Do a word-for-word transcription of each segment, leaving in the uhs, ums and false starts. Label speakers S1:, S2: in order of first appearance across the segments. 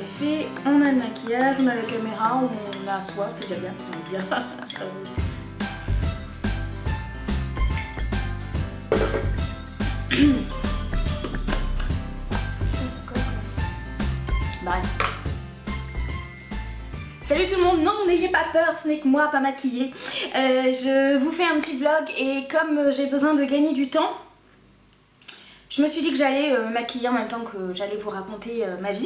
S1: café, on a le maquillage, on a la caméra, on a soi, c'est déjà bien, j'ai envie de dire. Bref. Salut tout le monde, non n'ayez pas peur, ce n'est que moi pas maquillée. Euh, je vous fais un petit vlog et comme j'ai besoin de gagner du temps, je me suis dit que j'allais euh, me maquiller en même temps que j'allais vous raconter euh, ma vie.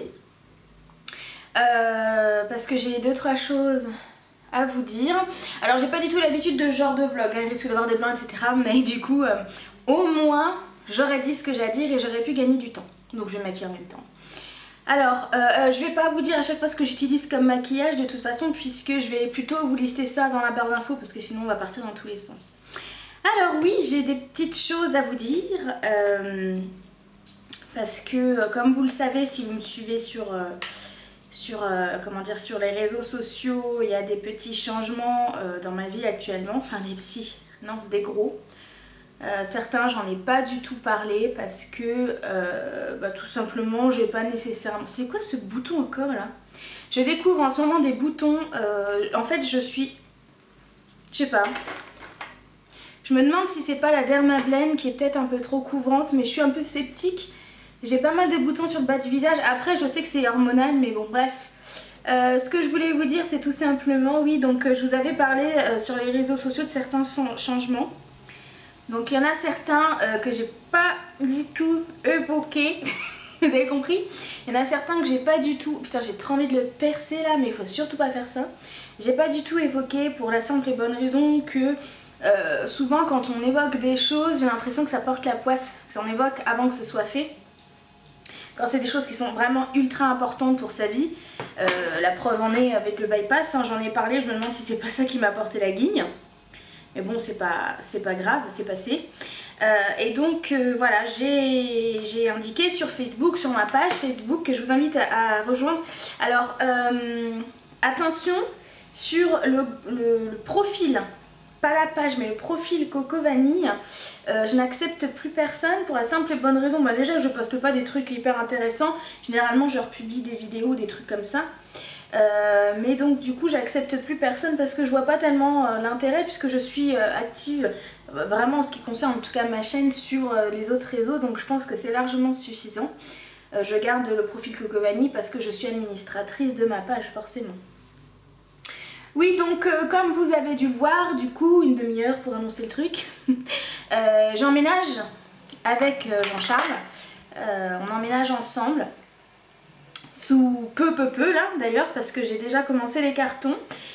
S1: Euh, parce que j'ai deux trois choses à vous dire. Alors j'ai pas du tout l'habitude de ce genre de vlog, hein, il risque d'avoir des blancs et cetera. Mais du coup euh, au moins j'aurais dit ce que j'ai à dire et j'aurais pu gagner du temps. Donc je vais me maquiller en même temps. Alors euh, euh, je vais pas vous dire à chaque fois ce que j'utilise comme maquillage de toute façon, puisque je vais plutôt vous lister ça dans la barre d'infos parce que sinon on va partir dans tous les sens. Alors oui, j'ai des petites choses à vous dire euh, parce que comme vous le savez, si vous me suivez sur... Euh, Sur, euh, comment dire, sur les réseaux sociaux, il y a des petits changements euh, dans ma vie actuellement, enfin des petits, non, des gros. Euh, certains j'en ai pas du tout parlé parce que euh, bah, tout simplement j'ai pas nécessairement... C'est quoi ce bouton encore là? Je découvre en ce moment des boutons, euh, en fait je suis... Je sais pas. Je me demande si c'est pas la Dermablend qui est peut-être un peu trop couvrante, mais je suis un peu sceptique. J'ai pas mal de boutons sur le bas du visage. Après je sais que c'est hormonal, mais bon bref. Euh, ce que je voulais vous dire c'est tout simplement, oui, donc euh, je vous avais parlé euh, sur les réseaux sociaux de certains changements. Donc il y en a certains euh, que j'ai pas du tout évoqués. Vous avez compris? Il y en a certains que j'ai pas du tout... Putain, j'ai trop envie de le percer là, mais il faut surtout pas faire ça. J'ai pas du tout évoqué pour la simple et bonne raison que euh, souvent quand on évoque des choses, j'ai l'impression que ça porte la poisse. On évoque avant que ce soit fait. Quand c'est des choses qui sont vraiment ultra importantes pour sa vie, euh, la preuve en est avec le bypass, hein, j'en ai parlé, je me demande si c'est pas ça qui m'a porté la guigne. Mais bon, c'est pas, c'est pas grave, c'est passé. Euh, et donc euh, voilà, j'ai indiqué sur Facebook, sur ma page Facebook, que je vous invite à, à rejoindre. Alors euh, attention sur le, le, le profil, pas la page mais le profil Coco Vanille, euh, je n'accepte plus personne pour la simple et bonne raison, bah déjà je poste pas des trucs hyper intéressants, généralement je republie des vidéos, des trucs comme ça. Euh, mais donc du coup j'accepte plus personne parce que je vois pas tellement euh, l'intérêt, puisque je suis euh, active euh, vraiment en ce qui concerne en tout cas ma chaîne sur euh, les autres réseaux, donc je pense que c'est largement suffisant. Euh, je garde le profil Coco Vanille parce que je suis administratrice de ma page forcément. Oui, donc euh, comme vous avez dû le voir, du coup une demi-heure pour annoncer le truc, euh, j'emménage avec euh, Jean-Charles, euh, on emménage ensemble. Sous peu peu peu là d'ailleurs, parce que j'ai déjà commencé les cartons.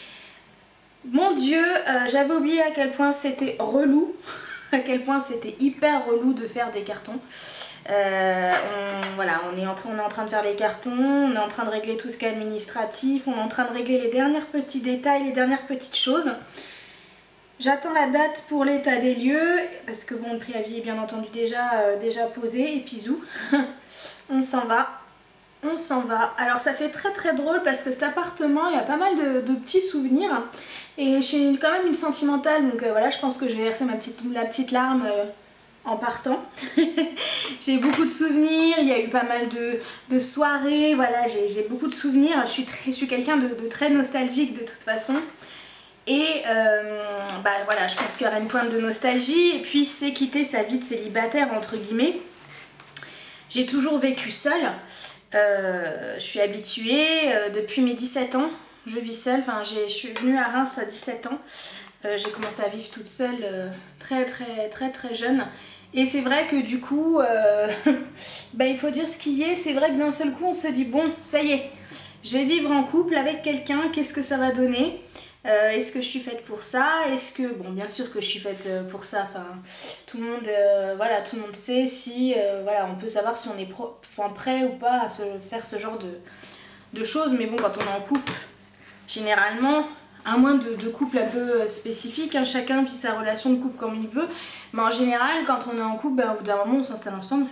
S1: Mon dieu, euh, j'avais oublié à quel point c'était relou, à quel point c'était hyper relou de faire des cartons. Euh, on, voilà, on est, en train, on est en train de faire les cartons, on est en train de régler tout ce qui est administratif, on est en train de régler les derniers petits détails, les dernières petites choses. J'attends la date pour l'état des lieux, parce que bon, le préavis est bien entendu déjà, euh, déjà posé, et puis zou, on s'en va. On s'en va. Alors ça fait très très drôle parce que cet appartement, il y a pas mal de, de petits souvenirs. Et je suis quand même une sentimentale, donc euh, voilà, je pense que je vais verser ma petite, la petite larme euh, en partant. J'ai beaucoup de souvenirs, il y a eu pas mal de, de soirées, voilà, j'ai beaucoup de souvenirs. Je suis, très, je suis quelqu'un de, de très nostalgique de toute façon. Et euh, bah voilà, je pense qu'il y aura une pointe de nostalgie. Et puis c'est quitter sa vie de célibataire entre guillemets. J'ai toujours vécu seule. Euh, je suis habituée, euh, depuis mes dix-sept ans, je vis seule, enfin je suis venue à Reims à dix-sept ans, euh, j'ai commencé à vivre toute seule euh, très très très très jeune, et c'est vrai que du coup, euh, bah, il faut dire ce qui est, c'est vrai que d'un seul coup on se dit bon, ça y est, je vais vivre en couple avec quelqu'un, qu'est-ce que ça va donner? Euh, est-ce que je suis faite pour ça? Est-ce que, bon bien sûr que je suis faite pour ça, enfin tout le monde, euh, voilà, tout le monde sait si, euh, voilà, on peut savoir si on est pro, enfin, prêt ou pas à se faire ce genre de, de choses, mais bon quand on est en couple, généralement, à moins de, de couples un peu spécifiques, hein, chacun vit sa relation de couple comme il veut, mais en général quand on est en couple, ben, au bout d'un moment on s'installe ensemble,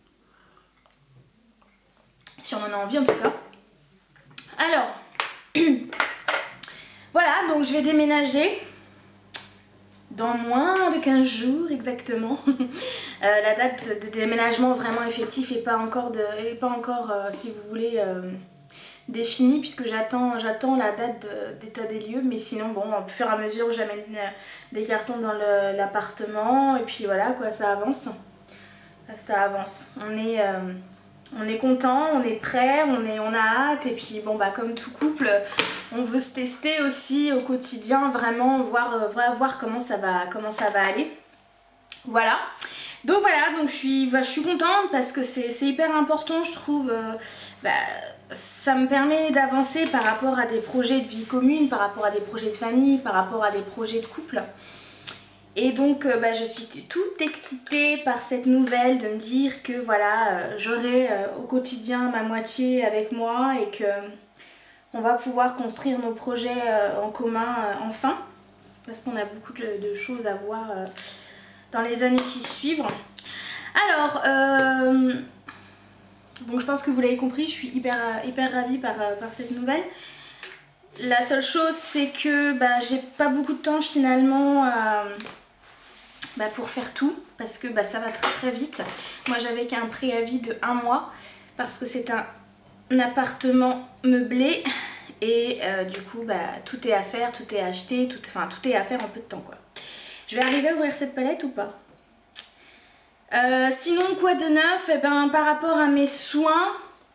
S1: si on en a envie en tout cas. Alors... Voilà, donc je vais déménager dans moins de quinze jours exactement. euh, la date de déménagement vraiment effectif n'est pas encore, de, est pas encore euh, si vous voulez, euh, défini puisque j'attends j'attends la date d'état des lieux, mais sinon bon, au fur et à mesure j'amène des cartons dans l'appartement et puis voilà quoi, ça avance, ça avance. On est, euh, on est content, on est prêt, on, est, on a hâte et puis bon bah comme tout couple, on veut se tester aussi au quotidien, vraiment voir, voir comment ça va, comment ça va aller. Voilà. Donc voilà, donc je suis, bah, je suis contente parce que c'est hyper important je trouve, euh, bah, ça me permet d'avancer par rapport à des projets de vie commune, par rapport à des projets de famille, par rapport à des projets de couple. Et donc euh, bah, je suis toute excitée par cette nouvelle de me dire que voilà, euh, j'aurai euh, au quotidien ma moitié avec moi et que on va pouvoir construire nos projets euh, en commun euh, enfin, parce qu'on a beaucoup de, de choses à voir euh, dans les années qui suivent. Alors, euh, bon, je pense que vous l'avez compris, je suis hyper, hyper ravie par, par cette nouvelle. La seule chose, c'est que bah, j'ai pas beaucoup de temps finalement euh, bah, pour faire tout, parce que bah, ça va très très vite. Moi, j'avais qu'un préavis de un mois, parce que c'est un, un appartement meublé, et euh, du coup, bah, tout est à faire, tout est à acheter, tout, enfin, tout est à faire en peu de temps, quoi. Je vais arriver à ouvrir cette palette ou pas? euh, Sinon, quoi de neuf? Eh ben, par rapport à mes soins,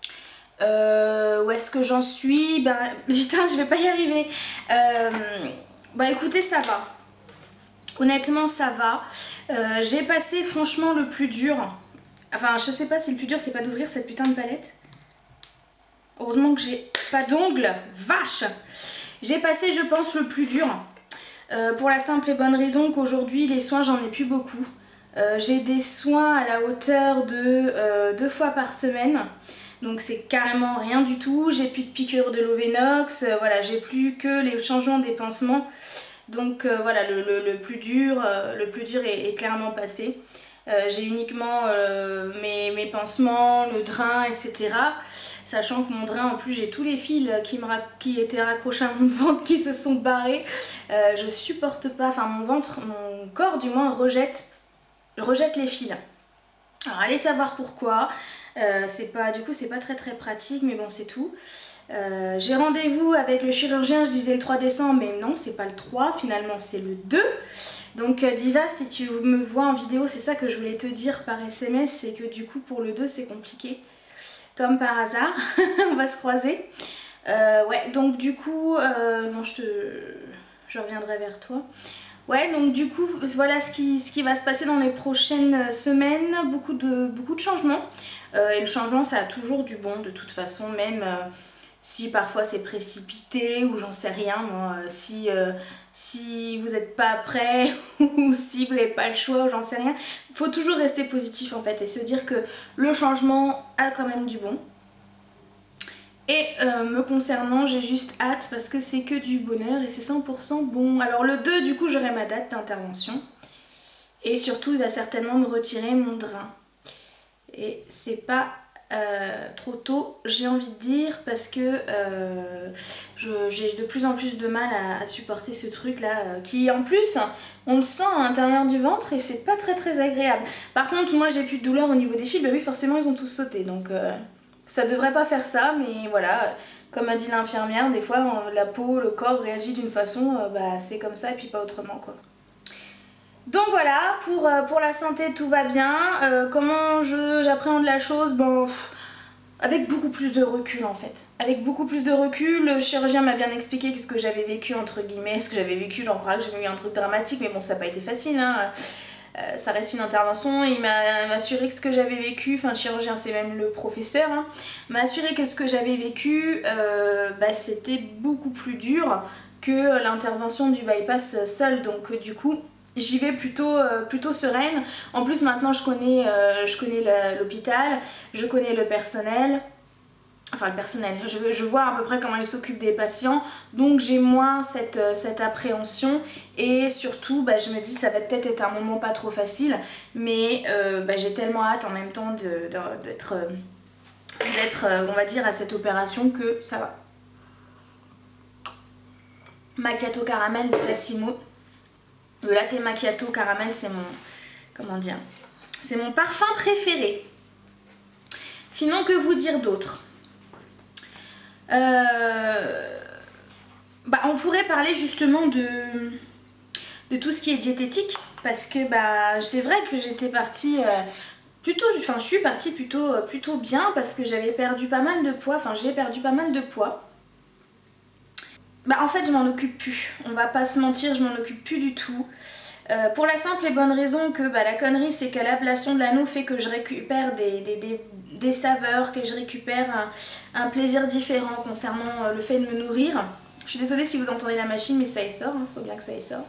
S1: euh, où est-ce que j'en suis? Ben, putain, je vais pas y arriver. Euh, bah écoutez, ça va. Honnêtement, ça va. Euh, J'ai passé franchement le plus dur. Enfin, je sais pas si le plus dur, c'est pas d'ouvrir cette putain de palette. Heureusement que j'ai pas d'ongles. Vache! J'ai passé, je pense, le plus dur. Euh, pour la simple et bonne raison qu'aujourd'hui les soins j'en ai plus beaucoup. Euh, j'ai des soins à la hauteur de euh, deux fois par semaine, donc c'est carrément rien du tout. J'ai plus de piqûres de Lovenox, euh, voilà, j'ai plus que les changements des pansements. Donc euh, voilà, le, le, le plus dur, euh, le plus dur est, est clairement passé. Euh, j'ai uniquement euh, mes, mes pansements, le drain, et cetera. Sachant que mon drain, en plus, j'ai tous les fils qui, me qui étaient raccrochés à mon ventre qui se sont barrés. Euh, je supporte pas, enfin mon ventre, mon corps du moins rejette, rejette les fils. Alors allez savoir pourquoi. Euh, c'est pas, du coup, c'est pas très très pratique, mais bon, c'est tout. Euh, j'ai rendez-vous avec le chirurgien, je disais le trois décembre, mais non, c'est pas le trois, finalement c'est le deux. Donc euh, Diva, si tu me vois en vidéo, c'est ça que je voulais te dire par S M S, c'est que du coup pour le deux c'est compliqué. Comme par hasard, on va se croiser. Euh, ouais, donc du coup, euh, bon, je te, je reviendrai vers toi. Ouais, donc du coup, voilà ce qui, ce qui va se passer dans les prochaines semaines. Beaucoup de, beaucoup de changements. Euh, et le changement, ça a toujours du bon, de toute façon, même euh, si parfois c'est précipité ou j'en sais rien, moi. Euh, si, euh, si vous n'êtes pas prêt ou si vous n'avez pas le choix ou j'en sais rien. Il faut toujours rester positif en fait et se dire que le changement a quand même du bon. Et euh, me concernant, j'ai juste hâte parce que c'est que du bonheur et c'est cent pour cent bon. Alors le deux, du coup, j'aurai ma date d'intervention. Et surtout, il va certainement me retirer mon drain. Et c'est pas euh, trop tôt, j'ai envie de dire, parce que euh, j'ai de plus en plus de mal à, à supporter ce truc-là. Euh, qui, en plus, on le sent à l'intérieur du ventre et c'est pas très très agréable. Par contre, moi, j'ai plus de douleur au niveau des fils. Bah oui, forcément, ils ont tous sauté. Donc... Euh, ça devrait pas faire ça, mais voilà, comme a dit l'infirmière, des fois la peau, le corps réagit d'une façon, euh, bah c'est comme ça et puis pas autrement quoi. Donc voilà, pour, euh, pour la santé tout va bien. Euh, comment j'appréhende la chose, bon, pff, avec beaucoup plus de recul en fait. Avec beaucoup plus de recul, le chirurgien m'a bien expliqué ce que j'avais vécu entre guillemets, ce que j'avais vécu, j'en crois que j'avais eu un truc dramatique, mais bon ça n'a pas été facile hein. Euh, ça reste une intervention et il m'a assuré que ce que j'avais vécu, enfin le chirurgien c'est même le professeur, hein, m'a assuré que ce que j'avais vécu euh, bah, c'était beaucoup plus dur que l'intervention du bypass seul, donc euh, du coup j'y vais plutôt, euh, plutôt sereine. En plus maintenant je connais, euh, je connais l'hôpital, je connais le personnel. Enfin le personnel, je, je vois à peu près comment ils s'occupent des patients, donc j'ai moins cette, cette appréhension et surtout bah, je me dis ça va peut-être être un moment pas trop facile, mais euh, bah, j'ai tellement hâte en même temps d'être, d'être on va dire à cette opération que ça va. Macchiato caramel de Tassimo, le latte macchiato caramel c'est mon, comment dire, c'est mon parfum préféré. Sinon que vous dire d'autre? Euh, bah, on pourrait parler justement de, de tout ce qui est diététique, parce que bah, c'est vrai que j'étais partie euh, plutôt, enfin je suis partie plutôt, plutôt bien, parce que j'avais perdu pas mal de poids, enfin j'ai perdu pas mal de poids. Bah en fait je m'en occupe plus, on va pas se mentir, je m'en occupe plus du tout. Euh, pour la simple et bonne raison que bah, la connerie c'est que l'ablation de l'anneau fait que je récupère des, des, des, des saveurs, que je récupère un, un plaisir différent concernant euh, le fait de me nourrir. Je suis désolée si vous entendez la machine, mais ça y sort, hein, faut bien que ça y sorte.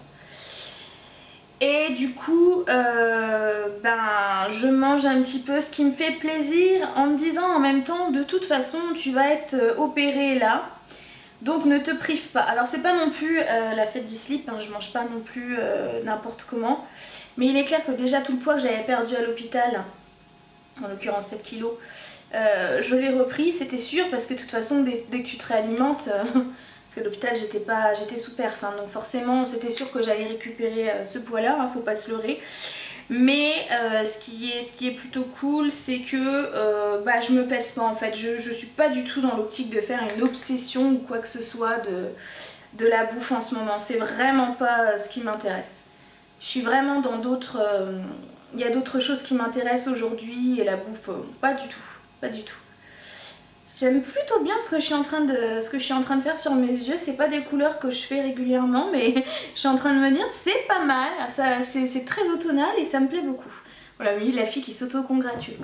S1: Et du coup, euh, ben, je mange un petit peu ce qui me fait plaisir en me disant en même temps, de toute façon, tu vas être opérée là. Donc ne te prive pas. Alors c'est pas non plus euh, la fête du slip, hein, je mange pas non plus euh, n'importe comment. Mais il est clair que déjà tout le poids que j'avais perdu à l'hôpital, en l'occurrence sept kilos, euh, je l'ai repris, c'était sûr, parce que de toute façon dès, dès que tu te réalimentes, euh, parce qu'à l'hôpital j'étais pas, j'étais sous perf, hein, donc forcément c'était sûr que j'allais récupérer euh, ce poids là, hein, faut pas se leurrer. Mais euh, ce, qui est, ce qui est plutôt cool, c'est que euh, bah, je me pèse pas en fait. Je, je suis pas du tout dans l'optique de faire une obsession ou quoi que ce soit de, de la bouffe en ce moment. C'est vraiment pas ce qui m'intéresse. Je suis vraiment dans d'autres... Il euh, y a d'autres choses qui m'intéressent aujourd'hui et la bouffe, euh, pas du tout. Pas du tout. J'aime plutôt bien ce que je suis en train de, ce que je suis en train de faire sur mes yeux. C'est pas des couleurs que je fais régulièrement, mais je suis en train de me dire c'est pas mal, c'est très automnal et ça me plaît beaucoup. Voilà, oui, la fille qui s'auto-congratule.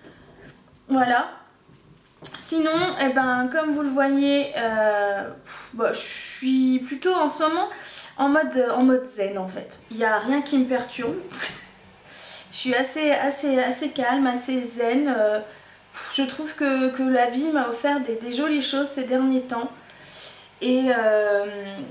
S1: Voilà. Sinon, eh ben, comme vous le voyez, euh, bah, je suis plutôt en ce moment en mode, en mode zen en fait. Il n'y a rien qui me perturbe. Je suis assez, assez, assez calme, assez zen. Euh, Je trouve que, que la vie m'a offert des, des jolies choses ces derniers temps. Et, euh,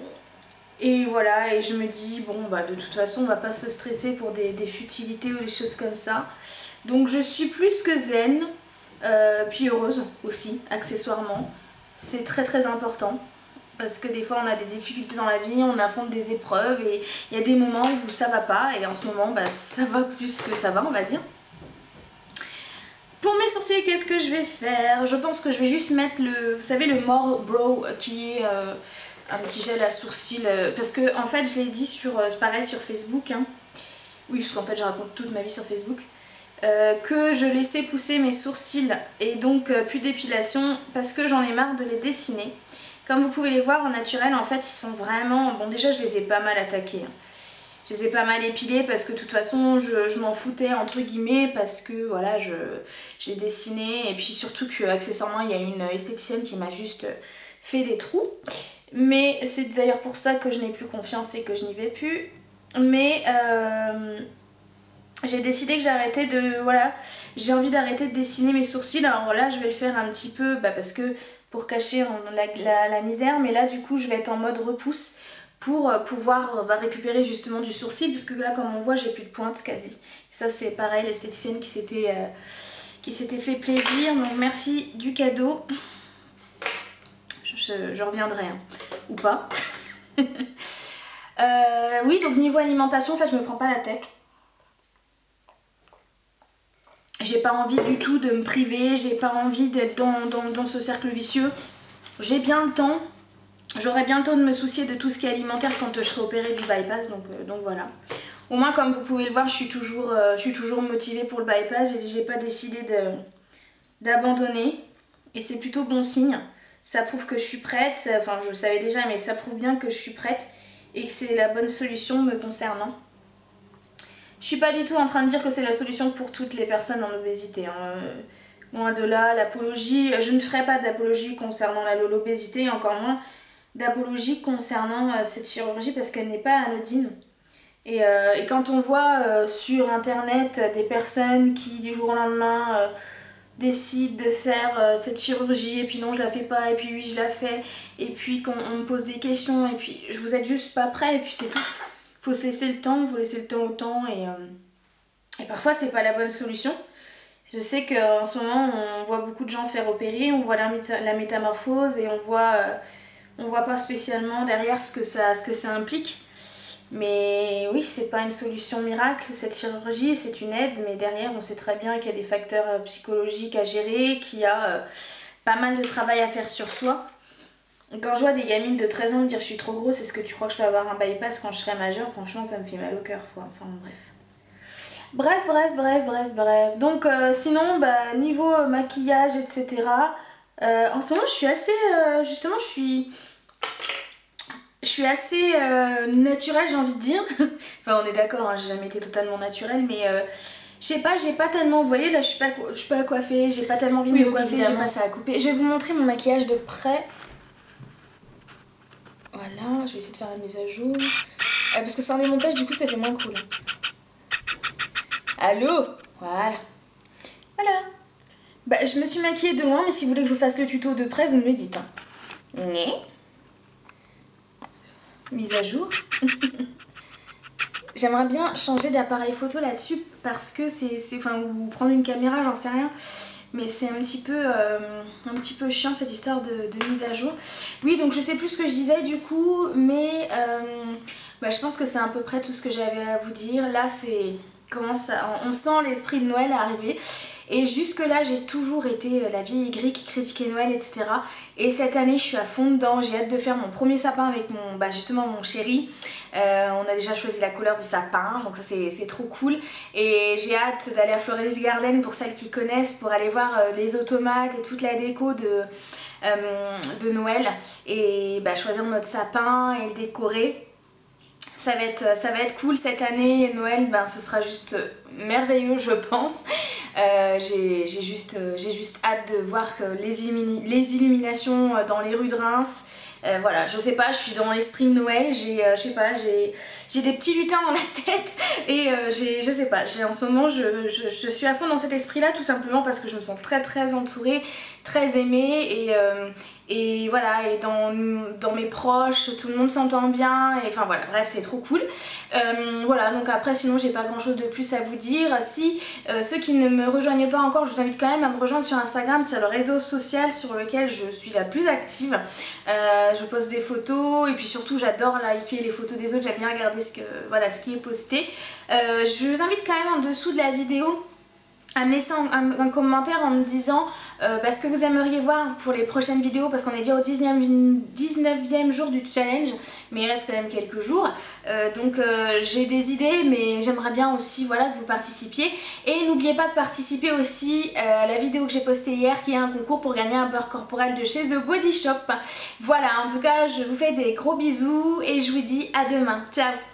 S1: et voilà, et je me dis, bon, bah, de toute façon, on va pas se stresser pour des, des futilités ou des choses comme ça. Donc je suis plus que zen, euh, puis heureuse aussi, accessoirement. C'est très très important. Parce que des fois on a des difficultés dans la vie, on affronte des épreuves et il y a des moments où ça va pas. Et en ce moment, bah, ça va plus que ça va, on va dire. Pour mes sourcils, qu'est-ce que je vais faire? Je pense que je vais juste mettre le, vous savez, le More Brow qui est euh, un petit gel à sourcils. Euh, parce que en fait, je l'ai dit sur, euh, pareil sur Facebook. Hein. Oui, parce qu'en fait, je raconte toute ma vie sur Facebook. Euh, que je laissais pousser mes sourcils et donc euh, plus d'épilation parce que j'en ai marre de les dessiner. Comme vous pouvez les voir en naturel, en fait, ils sont vraiment... Bon, déjà, je les ai pas mal attaqués. Hein. Je les ai pas mal épilés parce que de toute façon je, je m'en foutais entre guillemets parce que voilà je, je l'ai dessiné et puis surtout que accessoirement il y a une esthéticienne qui m'a juste fait des trous. Mais c'est d'ailleurs pour ça que je n'ai plus confiance et que je n'y vais plus. Mais euh, j'ai décidé que j'arrêtais de... Voilà, j'ai envie d'arrêter de dessiner mes sourcils. Alors là je vais le faire un petit peu bah, parce que pour cacher la, la, la misère. Mais là du coup je vais être en mode repousse. Pour pouvoir bah, récupérer justement du sourcil, parce que là comme on voit j'ai plus de pointe quasi. Ça c'est pareil, l'esthéticienne qui s'était euh, qui s'était fait plaisir, donc merci du cadeau. Je, je, je reviendrai, hein. Ou pas. euh, oui, donc niveau alimentation, en fait je me prends pas la tête. J'ai pas envie du tout de me priver, j'ai pas envie d'être dans, dans, dans ce cercle vicieux. J'ai bien le temps. J'aurai bien le temps de me soucier de tout ce qui est alimentaire quand je serai opérée du bypass, donc, euh, donc voilà. Au moins comme vous pouvez le voir, je suis toujours, euh, je suis toujours motivée pour le bypass, j'ai pas décidé d'abandonner et c'est plutôt bon signe. Ça prouve que je suis prête, ça, enfin je le savais déjà mais ça prouve bien que je suis prête et que c'est la bonne solution me concernant. Je suis pas du tout en train de dire que c'est la solution pour toutes les personnes en obésité. Hein. Loin de là, l'apologie, je ne ferai pas d'apologie concernant l'obésité, encore moins d'apologie concernant euh, cette chirurgie parce qu'elle n'est pas anodine. Et, euh, et quand on voit euh, sur internet des personnes qui du jour au lendemain euh, décident de faire euh, cette chirurgie et puis non je la fais pas et puis oui je la fais et puis qu'on me pose des questions et puis je vous êtes juste pas prêt et puis c'est tout. Faut se laisser le temps, faut laisser le temps au temps et, euh, et parfois c'est pas la bonne solution. Je sais qu'en ce moment on voit beaucoup de gens se faire opérer, on voit la, méta la métamorphose et on voit... Euh, on voit pas spécialement derrière ce que ça, ce que ça implique. Mais oui, c'est pas une solution miracle, cette chirurgie, c'est une aide, mais derrière on sait très bien qu'il y a des facteurs psychologiques à gérer, qu'il y a pas mal de travail à faire sur soi. Quand je vois des gamines de treize ans me dire je suis trop grosse, est-ce que tu crois que je peux avoir un bypass quand je serai majeure? Franchement ça me fait mal au cœur quoi. Enfin bref. Bref, bref, bref, bref, bref. Donc euh, sinon, bah, niveau euh, maquillage, et cetera. Euh, en ce moment, je suis assez... Euh, justement, je suis... Je suis assez euh, naturelle, j'ai envie de dire. Enfin, on est d'accord, hein, j'ai jamais été totalement naturelle, mais... Euh, je sais pas, j'ai pas tellement... Vous voyez, là, je suis pas, je suis pas coiffée, j'ai pas tellement envie de
S2: oui,
S1: me coiffer, j'ai pas ça à couper. Je vais vous montrer mon maquillage de près. Voilà, je vais essayer de faire la mise à jour. Euh, parce que c'est un démontage, du coup, ça fait moins cool. Allô? Voilà. Voilà. Bah, je me suis maquillée de loin, mais si vous voulez que je vous fasse le tuto de près, vous me le dites. Hein. Mais... Mise à jour. J'aimerais bien changer d'appareil photo là-dessus parce que c'est... Enfin, ou prendre une caméra, j'en sais rien. Mais c'est un petit peu euh, un petit peu chiant cette histoire de, de mise à jour. Oui, donc je sais plus ce que je disais du coup, mais euh, bah, je pense que c'est à peu près tout ce que j'avais à vous dire. Là, c'est... Comment ça, on sent l'esprit de Noël arriver. Et jusque là j'ai toujours été la vieille aigrie qui critiquait Noël, et cetera. Et cette année je suis à fond dedans, j'ai hâte de faire mon premier sapin avec mon, bah justement mon chéri. Euh, on a déjà choisi la couleur du sapin, donc ça c'est trop cool. Et j'ai hâte d'aller à Floris Garden pour celles qui connaissent, pour aller voir euh, les automates et toute la déco de, euh, de Noël. Et bah, choisir notre sapin et le décorer. Ça va, être, ça va être cool cette année, Noël, ben, ce sera juste merveilleux je pense. Euh, j'ai juste, euh, j'ai juste hâte de voir que les, illumi les illuminations dans les rues de Reims. Euh, voilà, je sais pas, je suis dans l'esprit de Noël, j'ai, euh, je sais pas, j'ai des petits lutins dans la tête et euh, j'ai, je sais pas, en ce moment je, je, je suis à fond dans cet esprit là tout simplement parce que je me sens très très entourée, très aimée et, euh, et voilà, et dans, dans mes proches, tout le monde s'entend bien et enfin voilà, bref c'est trop cool. Euh, voilà, donc après sinon j'ai pas grand chose de plus à vous dire. Si euh, ceux qui ne me rejoignent pas encore, je vous invite quand même à me rejoindre sur Instagram, c'est le réseau social sur lequel je suis la plus active. Euh, je poste des photos et puis surtout j'adore liker les photos des autres, j'aime bien regarder ce, que, voilà, ce qui est posté. Euh, je vous invite quand même en dessous de la vidéo à me laisser un, un, un commentaire en me disant euh, bah, ce que vous aimeriez voir pour les prochaines vidéos parce qu'on est déjà au dix-neuvième jour du challenge mais il reste quand même quelques jours euh, donc euh, j'ai des idées mais j'aimerais bien aussi voilà, que vous participiez et n'oubliez pas de participer aussi euh, à la vidéo que j'ai postée hier qui est un concours pour gagner un beurre corporel de chez The Body Shop. Voilà, en tout cas je vous fais des gros bisous et je vous dis à demain, ciao.